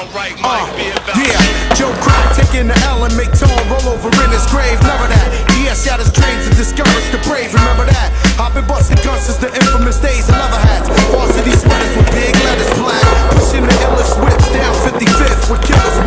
Yeah, Joe Crack taking the L and make Tone roll over in his grave. Never that. ES shot his dreams to discourage the brave. Remember that. Hopping busting guns since the infamous days of leather hats. Varsity sweaters with big letters black. Pushing the illest whips down 55th with killers.